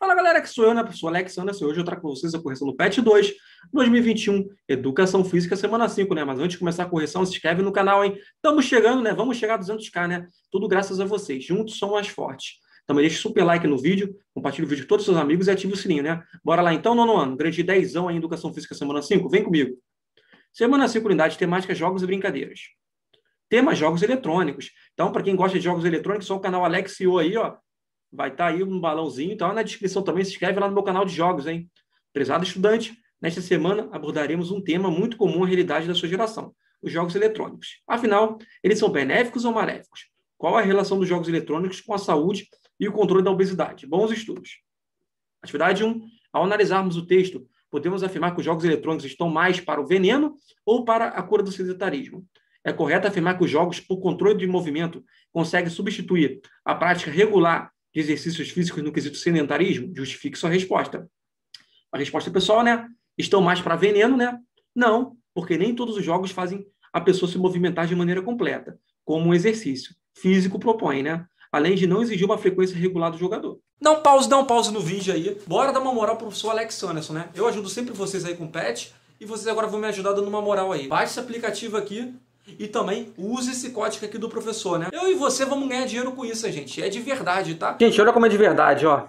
Fala galera, que sou eu, né? Professor Alex Anderson. Hoje eu trago para vocês a correção do PET 2, 2021, Educação Física, semana 5, né? Mas antes de começar a correção, se inscreve no canal, hein? Estamos chegando, né? Vamos chegar a 200k, né? Tudo graças a vocês. Juntos somos mais fortes. Também deixa o super like no vídeo, compartilha o vídeo com todos os seus amigos e ativa o sininho, né? Bora lá então, nono ano. Grande 10ão em Educação Física, semana 5. Vem comigo. Semana 5, unidade temática, jogos e brincadeiras. Tema, jogos eletrônicos. Então, para quem gosta de jogos eletrônicos, só o canal Alexio aí, ó. Vai estar aí um balãozinho, então na descrição também se inscreve lá no meu canal de jogos, hein? Prezado estudante, nesta semana abordaremos um tema muito comum à realidade da sua geração, os jogos eletrônicos. Afinal, eles são benéficos ou maléficos? Qual a relação dos jogos eletrônicos com a saúde e o controle da obesidade? Bons estudos. Atividade 1. Ao analisarmos o texto, podemos afirmar que os jogos eletrônicos estão mais para o veneno ou para a cura do sedentarismo? É correto afirmar que os jogos, por controle de movimento, conseguem substituir a prática regular de exercícios físicos no quesito sedentarismo? Justifique sua resposta. A resposta pessoal, né? Estão mais para veneno, né? Não, porque nem todos os jogos fazem a pessoa se movimentar de maneira completa, como um exercício físico propõe, né? Além de não exigir uma frequência regular do jogador. Dá um pause no vídeo aí. Bora dar uma moral pro professor Alex Anderson, né? Eu ajudo sempre vocês aí com o PET e vocês agora vão me ajudar dando uma moral aí. Baixe esse aplicativo aqui e também use esse código aqui do professor, né? Eu e você vamos ganhar dinheiro com isso, gente. É de verdade, tá? Gente, olha como é de verdade, ó.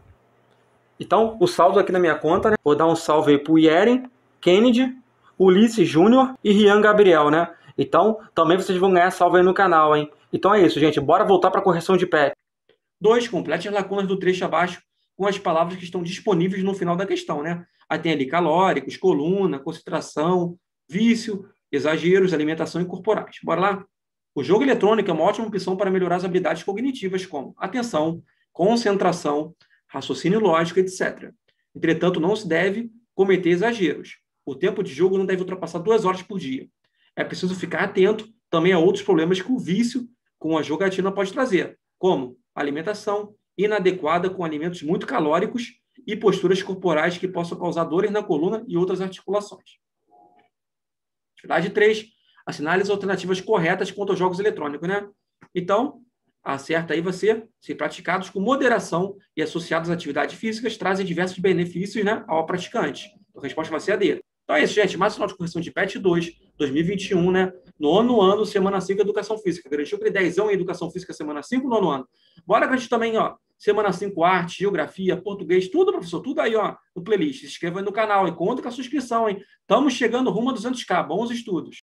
Então, o saldo aqui na minha conta, né? Vou dar um salve aí pro Yeren, Kennedy, Ulisses Júnior e Rian Gabriel, né? Então, também vocês vão ganhar salve aí no canal, hein? Então é isso, gente. Bora voltar para a correção de PET. 2. Complete as lacunas do trecho abaixo com as palavras que estão disponíveis no final da questão, né? Aí tem ali calóricos, coluna, concentração, vício, exageros, alimentação e corporais. Bora lá? O jogo eletrônico é uma ótima opção para melhorar as habilidades cognitivas, como atenção, concentração, raciocínio lógico, etc. Entretanto, não se deve cometer exageros. O tempo de jogo não deve ultrapassar 2 horas por dia. É preciso ficar atento também a outros problemas que o vício com a jogatina pode trazer, como alimentação inadequada com alimentos muito calóricos e posturas corporais que possam causar dores na coluna e outras articulações. Atividade 3. Assinale as alternativas corretas quanto aos jogos eletrônicos, né? Então, a certa aí vai ser, se praticados com moderação e associados às atividades físicas, trazem diversos benefícios, né, ao praticante. Então, a resposta vai ser a D. Então é isso, gente. Mais final de correção de PET 2, 2021, né? Nono ano, semana 5, Educação Física. Garantiu aquele 10ão em Educação Física, semana 5, nono ano. Bora que a gente também, ó, semana 5, arte, geografia, português, tudo, professor, tudo aí, ó, no playlist. Se inscreva aí no canal e conta com a sua inscrição, hein? Estamos chegando rumo a 200k. Bons estudos.